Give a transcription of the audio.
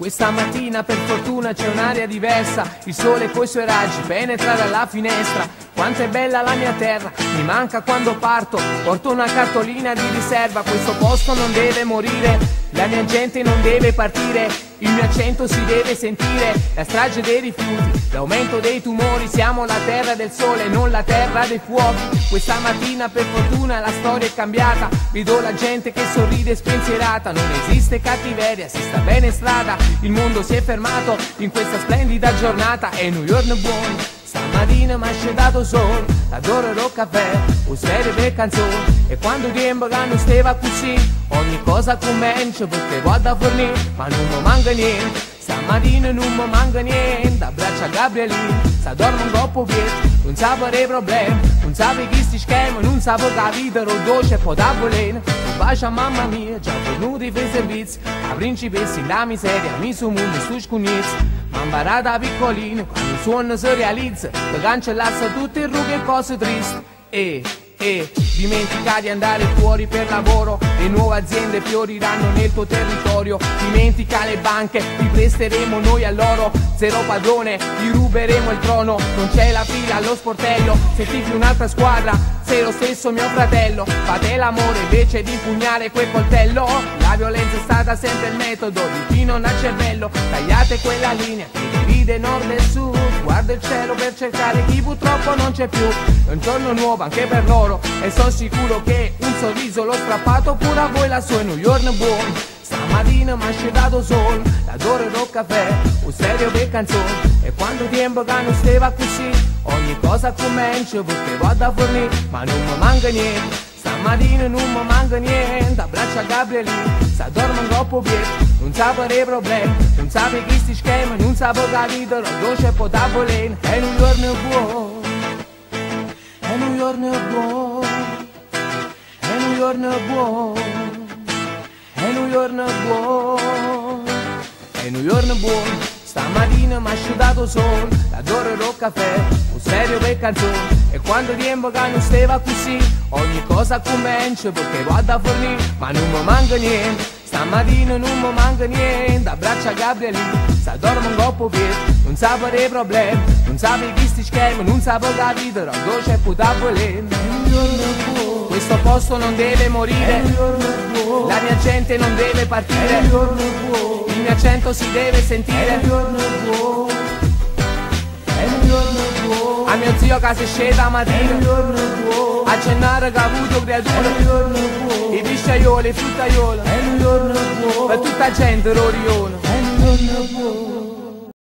Questa mattina per fortuna c'è un'aria diversa, il sole coi suoi raggi penetra dalla finestra. Quanto è bella la mia terra, mi manca quando parto, porto una cartolina di riserva. Questo posto non deve morire, la mia gente non deve partire, il mio accento si deve sentire. La strage dei rifiuti, l'aumento dei tumori, siamo la terra del sole, non la terra dei fuochi. Questa mattina per fortuna la storia è cambiata, vedo la gente che sorride spensierata. Non esiste cattiveria, si sta bene in strada, il mondo si è fermato in questa splendida giornata e New York è buono. Stamattina mi ha dato sole, adorerò caffè, o serie per canzoni. E quando tempo che non stava così, ogni cosa comincia perché vado a fornire, ma non mi manca niente. Stamattina non mi manca niente, abbraccia Gabrielino, sta dormo un coppo pietro, non sape dei problemi, non sape chi sti schemi, non sape che la vita rodoce e poi da volena. Un bacio a mamma mia, già venuti per servizi, la principessa in la miseria, mi su mondo stu scugnizzi. Ma imparata piccolino, quando il suono si realizza, per cancellasse tutte le rughe e cose tristi. Dimentica di andare fuori per lavoro, le nuove aziende fioriranno nel tuo territorio. Dimentica le banche, ti presteremo noi a loro. Zero padrone, ti ruberemo il trono. Non c'è la fila allo sportello, se tifi un'altra squadra sei lo stesso mio fratello. Fate l'amore invece di impugnare quel coltello. La violenza è stata sempre il metodo di chi non ha cervello. Tagliate quella linea che divide nord e sud, guarda il cielo per cercare chi purtroppo non c'è più. È un giorno nuovo anche per loro e sono sicuro che un sorriso l'ho strappato pure a voi lassù in New York buono. Stamattina mi ha dato sole, adorerò caffè, un serio per canzoni. E quando tempo che non stava così, ogni cosa comincia perché vado a fornire, ma non mi manca niente. Stamattina non mi manca niente, abbraccia Gabrielino, sta dormo un coppo pietro, non sape dei problemi, non sape chi sti schemi, non sape che la vita rodoce e poi da volena. E New York è buono, e New York è buono, e New York è buono, e New York è buono, e New York è buono. Stamattina mi ha dato sole, adorerò caffè, un serio per canzoni. E quando tempo che non stava così, ogni cosa comincia perché vado a fornire, ma non mi manca niente. Stamattina non mi manca niente, abbraccia Gabrielino, sta dormo un coppo pietro, non sape dei problemi, non sape chi sti schemi, non sape che la vita rodoce e poi da volena. Questo posto non deve morire, la mia gente non deve partire, il mio accento si deve sentire. A mio zio che si scende la mattina a cenare che ha avuto creatura, i pisciaioli, i fruttaioli, per tutta gente l'orione.